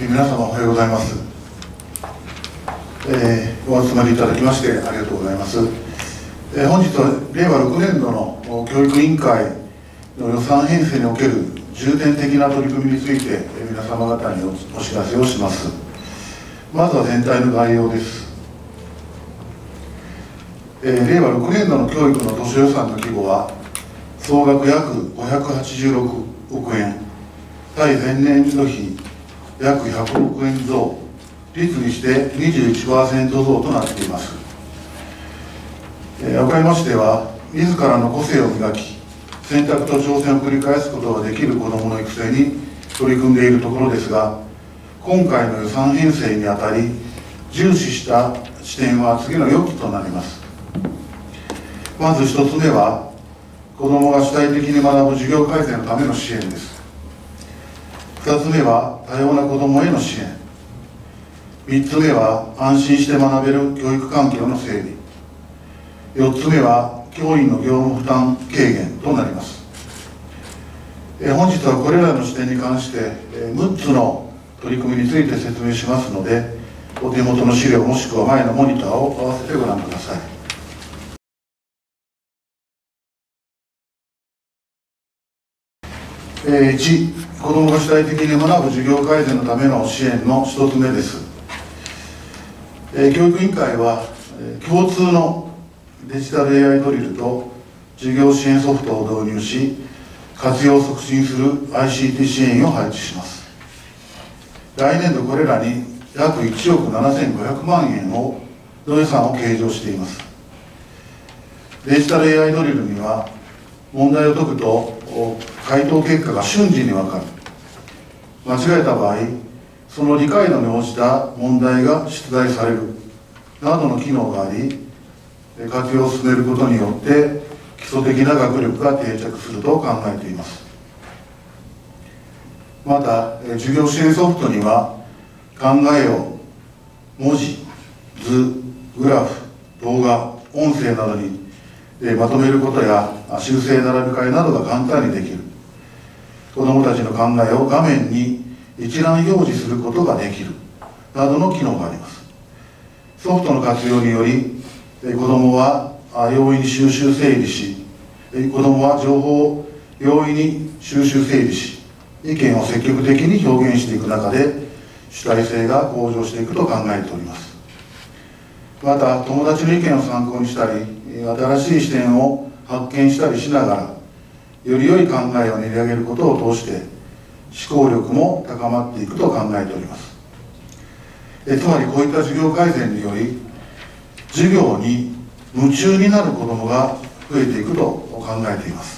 皆様おはようございます。お集まりいただきましてありがとうございます。本日は令和6年度の教育委員会の予算編成における重点的な取り組みについて皆様方にお知らせをします。まずは全体の概要です。令和6年度の教育の当初予算の規模は総額約586億円、対前年度比約100億円増、率にして 21% 増となっています。岡山市では自らの個性を磨き、選択と挑戦を繰り返すことができる子どもの育成に取り組んでいるところですが、今回の予算編成にあたり重視した視点は次の4つとなります。まず1つ目は、子どもが主体的に学ぶ授業改善のための支援です。2つ目は多様な子どもへの支援。3つ目は安心して学べる教育環境の整備。4つ目は教員の業務負担軽減となります。本日はこれらの視点に関して6つの取り組みについて説明しますので、お手元の資料もしくは前のモニターを合わせてご覧ください。1、子どもが主体的に学ぶ授業改善のための支援の1つ目です。教育委員会は共通のデジタル AI ドリルと授業支援ソフトを導入し、活用を促進する ICT 支援員を配置します。来年度これらに約1億7500万円の予算を計上しています。デジタル AI ドリルには問題を解くと回答結果が瞬時に分かる。間違えた場合、その理解度に応じた問題が出題されるなどの機能があり、活用を進めることによって基礎的な学力が定着すると考えています。また授業支援ソフトには考えを文字、図、グラフ、動画、音声などにまとめることや修正並び替えなどが簡単にできる。子どもたちの考えを画面に一覧表示することができるなどの機能があります。ソフトの活用により子どもは容易に収集整理し、子どもは情報を容易に収集整理し、意見を積極的に表現していく中で主体性が向上していくと考えております。また友達の意見を参考にしたり、新しい視点を発見したりしながらより良い考えを練り上げることを通して思考力も高まっていくと考えております。つまりこういった授業改善により授業に夢中になる子どもが増えていくと考えています。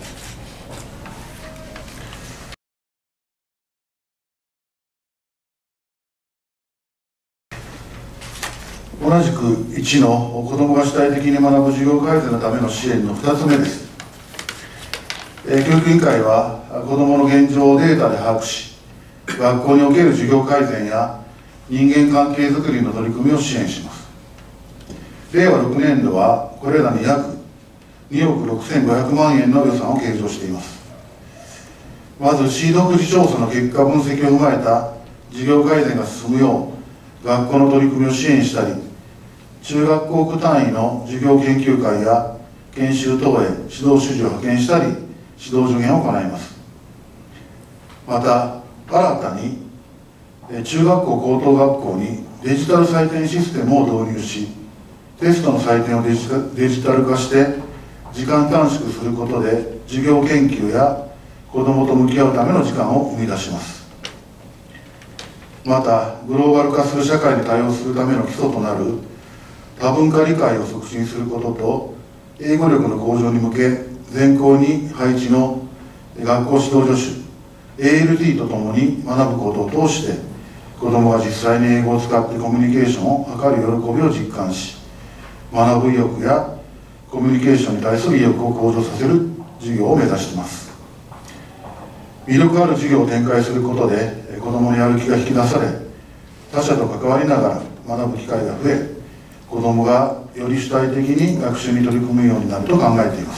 同じく1の子どもが主体的に学ぶ授業改善のための支援の2つ目です。教育委員会は子どもの現状をデータで把握し、学校における授業改善や人間関係づくりの取り組みを支援します。令和6年度はこれらに約2億6500万円の予算を計上しています。まず市独自調査の結果分析を踏まえた授業改善が進むよう学校の取り組みを支援したり、中学校区単位の授業研究会や研修等へ指導主事を派遣したり指導助言を行います。また新たに中学校高等学校にデジタル採点システムを導入し、テストの採点をデジタル化して時間短縮することで授業研究や子どもと向き合うための時間を生み出します。またグローバル化する社会に対応するための基礎となる多文化理解を促進することと、英語力の向上に向け全校に配置の学校指導助手 ALD とともに学ぶことを通して子どもが実際に英語を使ってコミュニケーションを図る喜びを実感し、学ぶ意欲やコミュニケーションに対する意欲を向上させる授業を目指しています。魅力ある授業を展開することで子どものやる気が引き出され、他者と関わりながら学ぶ機会が増え、子どもがより主体的に学習に取り組むようになると考えています。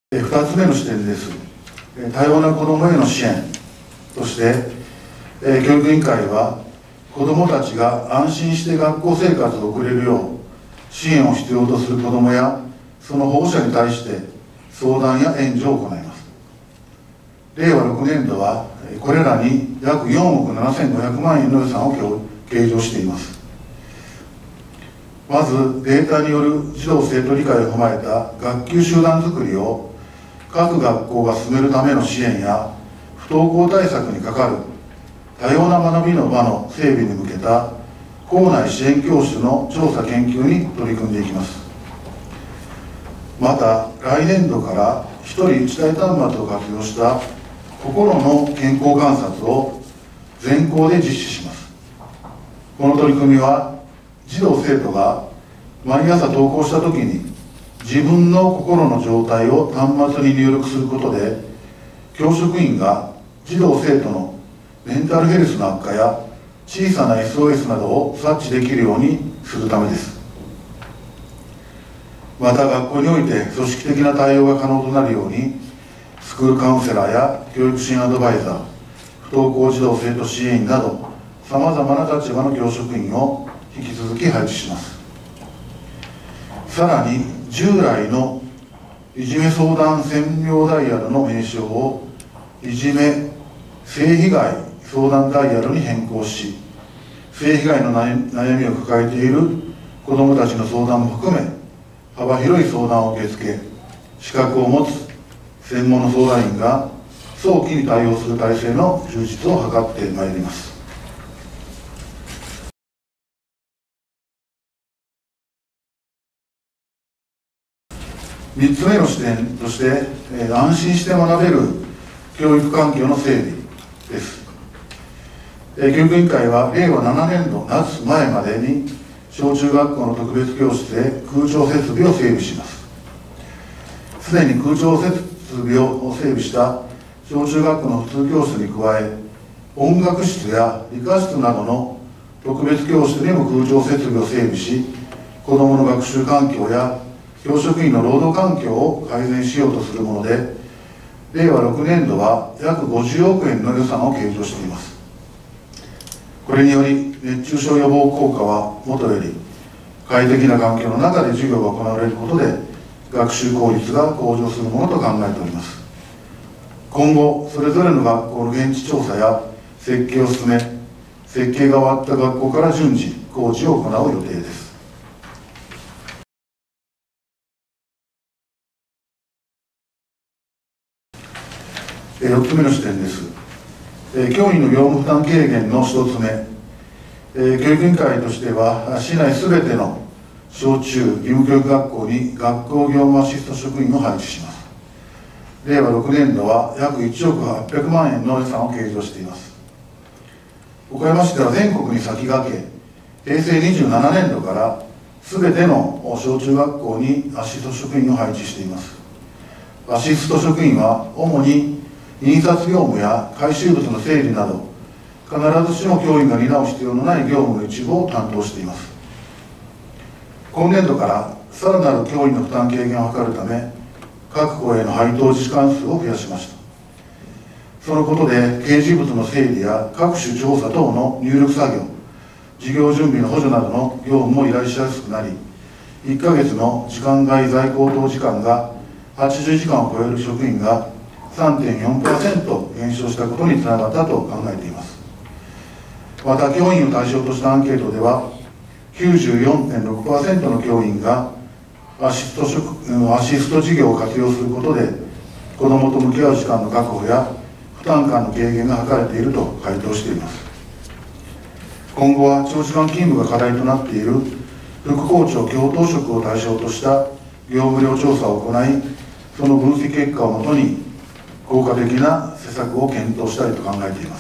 2つ目の視点です。多様な子どもへの支援として、教育委員会は子どもたちが安心して学校生活を送れるよう支援を必要とする子どもやその保護者に対して相談や援助を行います。令和6年度はこれらに約4億7500万円の予算を計上しています。まずデータによる児童生徒理解を踏まえた学級集団づくりを各学校が進めるための支援や不登校対策にかかる多様な学びの場の整備に向けた校内支援教室の調査研究に取り組んでいきます。また来年度から1人1台端末を活用した心の健康観察を全校で実施します。この取り組みは児童生徒が毎朝登校したときに自分の心の状態を端末に入力することで教職員が児童生徒のメンタルヘルスの悪化や小さな SOS などを察知できるようにするためです。また学校において組織的な対応が可能となるようにスクールカウンセラーや教育支援アドバイザー、不登校児童生徒支援員などさまざまな立場の教職員を引き続き配置します。さらに従来のいじめ相談専用ダイヤルの名称をいじめ性被害相談ダイヤルに変更し、性被害の悩みを抱えている子どもたちの相談も含め幅広い相談を受け付け、資格を持つ専門の相談員が早期に対応する体制の充実を図ってまいります。3つ目の視点として、安心して学べる教育環境の整備です。教育委員会は令和7年度夏前までに小中学校の特別教室で空調設備を整備します。すでに空調設備を整備した小中学校の普通教室に加え、音楽室や理科室などの特別教室にも空調設備を整備し、子どもの学習環境や教職員の労働環境を改善しようとするもので、令和6年度は約50億円の予算を計上しています。これにより熱中症予防効果はもとより快適な環境の中で授業が行われることで学習効率が向上するものと考えております。今後それぞれの学校の現地調査や設計を進め、設計が終わった学校から順次工事を行う予定です。4つ目の視点です。教員の業務負担軽減の1つ目、教育委員会としては市内すべての小中義務教育学校に学校業務アシスト職員を配置します。令和6年度は約1億800万円の予算を計上しています。岡山市では全国に先駆け、平成27年度からすべての小中学校にアシスト職員を配置しています。アシスト職員は主に印刷業務や回収物の整理など必ずしも教員が担う必要のない業務の一部を担当しています。今年度からさらなる教員の負担軽減を図るため各校への配当時間数を増やしました。そのことで掲示物の整理や各種調査等の入力作業、事業準備の補助などの業務も依頼しやすくなり、1ヶ月の時間外在校等時間が80時間を超える職員が 3.4% 減少したことにつながったと考えています。また教員を対象としたアンケートでは 94.6% の教員がアシスト事業を活用することで子どもと向き合う時間の確保や負担感の軽減が図れていると回答しています。今後は長時間勤務が課題となっている副校長教頭職を対象とした業務量調査を行い、その分析結果をもとに効果的な施策を検討したいと考えています。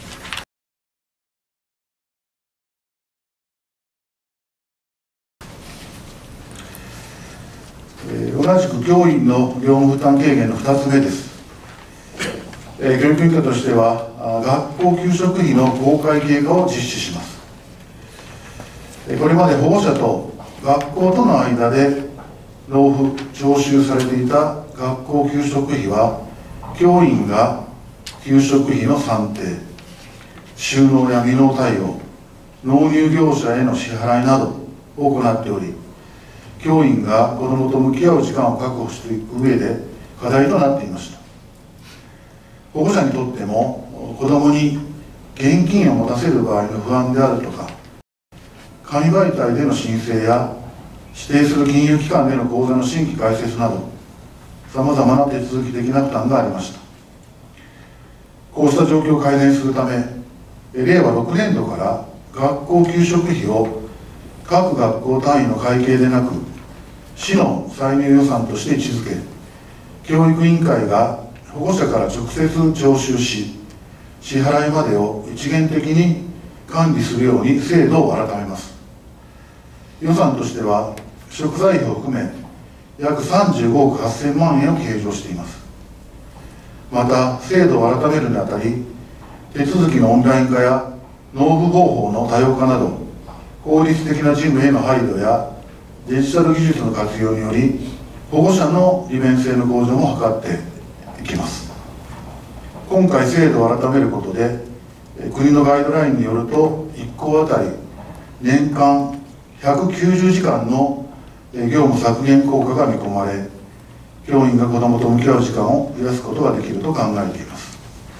同じく教員の業務負担軽減の2つ目です。教育委員会としては学校給食費の公開経過を実施します。これまで保護者と学校との間で納付徴収されていた学校給食費は、教員が給食費の算定、収納や未納対応、納入業者への支払いなどを行っており、教員が子どもと向き合う時間を確保していく上で課題となっていました。保護者にとっても、子どもに現金を持たせる場合の不安であるとか、紙媒体での申請や指定する金融機関での口座の新規開設など、さまざまな手続き的な負担がありました。こうした状況を改善するため、令和6年度から学校給食費を各学校単位の会計でなく、市の歳入予算として位置づけ、教育委員会が保護者から直接徴収し、支払いまでを一元的に管理するように制度を改めます。予算としては、食材費を含め、約35億8000万円を計上しています。また、制度を改めるにあたり、手続きのオンライン化や納付方法の多様化など、効率的な事務への配慮やデジタル技術の活用により、保護者の利便性の向上も図っていきます。今回、制度を改めることで、国のガイドラインによると、1校あたり年間190時間の業務削減効果が見込まれ、教員が子どもと向き合う時間を増やすことができると考えています。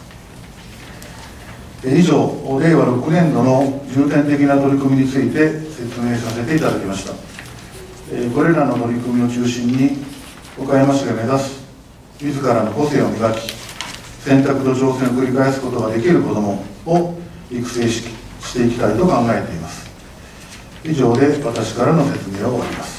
以上、令和6年度の重点的な取り組みについて説明させていただきました。これらの取り組みを中心に、岡山市が目指す自らの個性を磨き、選択と挑戦を繰り返すことができる子どもを育成していきたいと考えています。以上で私からの説明を終わります。